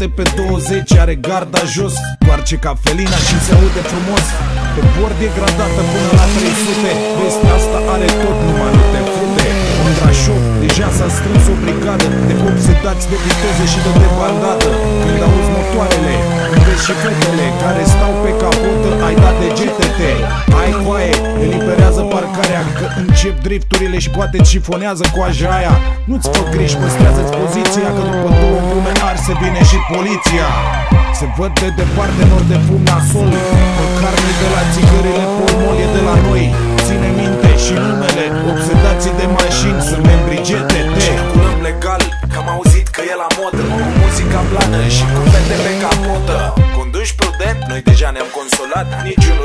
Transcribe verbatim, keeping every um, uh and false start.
pe douăzeci, are garda jos, toarce ca felina și se aude frumos. Pe bord e gradată până la trei sute. Vestea asta are tot, numai nu te frute. În Brașov deja s-a strâns o brigadă de obsedați de viteze și de debandadă. Când auzi motoarele, când vezi și fetele care stau pe capotă, ai dat de G T T. Ai coaie, eliberează parcarea, că încep drifturile și poate îți șifonează coaja aia. Nu-ți fă griji, păstrează-ți poziția, că după două lume arse vine și poliția. Se văd de departe nori de fum nasol, măcar nu de la țigările polmol, e de la noi. Ține minte și numele, obsedații de mașini sunt membrii G T T. Circulăm legal, că am auzit că e la modă, cu muzica blană și cu fete pe capotă. Conduci prudent, noi deja ne-am consolat, niciun